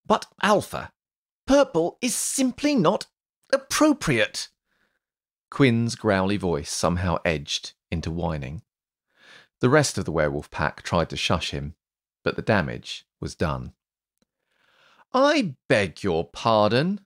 But Alpha, purple is simply not appropriate. Quinn's growly voice somehow edged into whining. The rest of the werewolf pack tried to shush him, but the damage was done. I beg your pardon.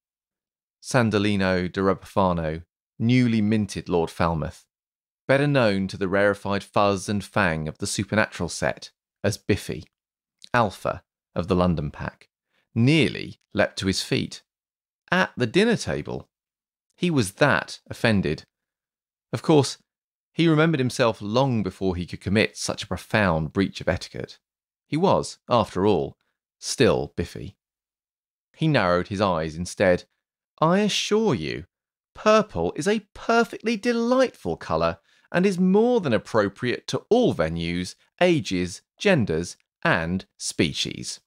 Sandolino de Rabafano, newly minted Lord Falmouth, better known to the rarefied fuzz and fang of the Supernatural set as Biffy, Alpha of the London pack, nearly leapt to his feet. At the dinner table. He was that offended. Of course, he remembered himself long before he could commit such a profound breach of etiquette. He was, after all, still Biffy. He narrowed his eyes instead. I assure you, purple is a perfectly delightful colour and is more than appropriate to all venues, ages, genders, and species.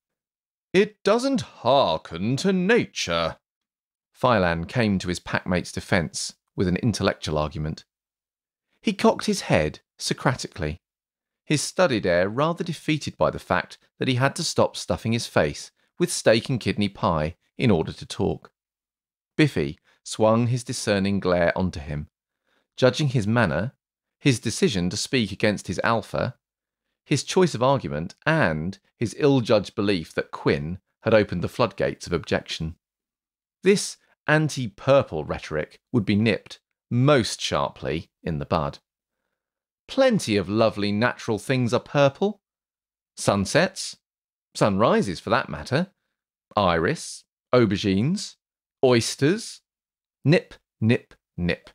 It doesn't hearken to nature. Phylan came to his packmate's defence with an intellectual argument. He cocked his head Socratically, his studied air rather defeated by the fact that he had to stop stuffing his face with steak and kidney pie in order to talk. Biffy swung his discerning glare onto him, judging his manner, his decision to speak against his Alpha, his choice of argument, and his ill-judged belief that Quinn had opened the floodgates of objection. This anti-purple rhetoric would be nipped, most sharply, in the bud. Plenty of lovely natural things are purple. Sunsets, sunrises for that matter, iris, aubergines, oysters, nip, nip, nip.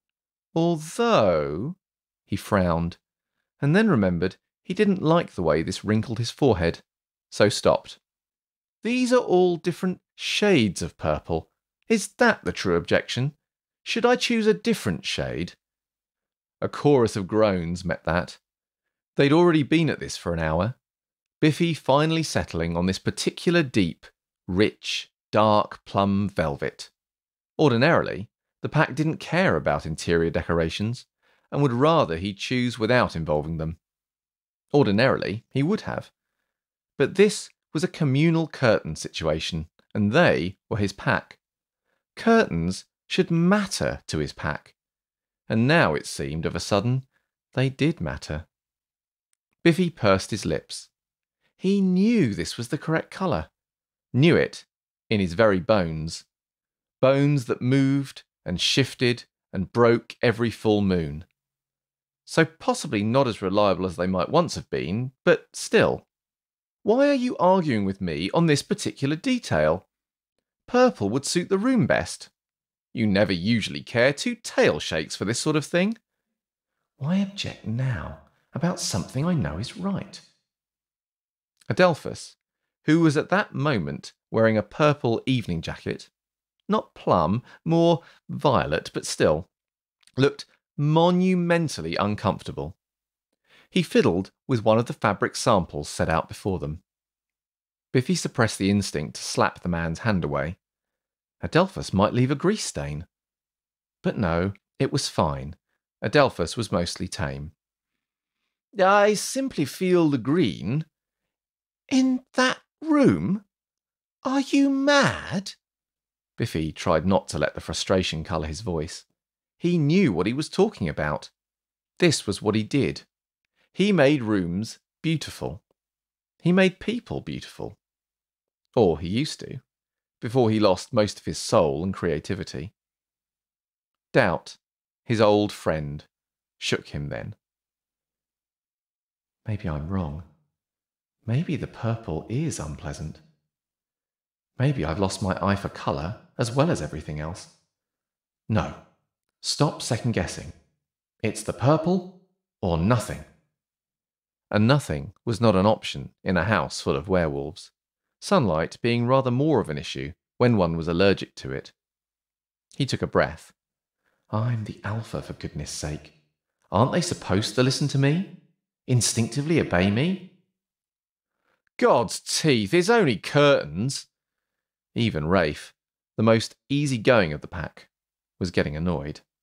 Although, he frowned, and then remembered he didn't like the way this wrinkled his forehead, so stopped. These are all different shades of purple. Is that the true objection? Should I choose a different shade? A chorus of groans met that. They'd already been at this for an hour, Biffy finally settling on this particular deep, rich, dark plum velvet. Ordinarily, the pack didn't care about interior decorations, and would rather he choose without involving them. Ordinarily, he would have. But this was a communal curtain situation, and they were his pack. Curtains should matter to his pack. And now it seemed, of a sudden, they did matter. Biffy pursed his lips. He knew this was the correct colour. Knew it in his very bones. Bones that moved and shifted and broke every full moon. So possibly not as reliable as they might once have been, but still. Why are you arguing with me on this particular detail? Purple would suit the room best. You never usually care two tail shakes for this sort of thing. Why object now about something I know is right? Adelphus, who was at that moment wearing a purple evening jacket, not plum, more violet, but still, looked monumentally uncomfortable. He fiddled with one of the fabric samples set out before them. Biffy suppressed the instinct to slap the man's hand away. Adelphus might leave a grease stain. But no, it was fine. Adelphus was mostly tame. I simply feel the green. In that room? Are you mad? Biffy tried not to let the frustration colour his voice. He knew what he was talking about. This was what he did. He made rooms beautiful. He made people beautiful. Or he used to, before he lost most of his soul and creativity. Doubt, his old friend, shook him then. Maybe I'm wrong. Maybe the purple is unpleasant. Maybe I've lost my eye for colour as well as everything else. No, stop second-guessing. It's the purple or nothing. And nothing was not an option in a house full of werewolves, sunlight being rather more of an issue when one was allergic to it. He took a breath. I'm the Alpha, for goodness sake. Aren't they supposed to listen to me? Instinctively obey me? God's teeth, it's only curtains. Even Rafe, the most easygoing of the pack, was getting annoyed.